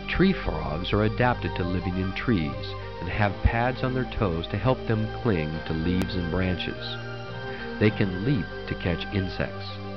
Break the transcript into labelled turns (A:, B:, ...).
A: Tree frogs are adapted to living in trees and have pads on their toes to help them cling to leaves and branches. They can leap to catch insects.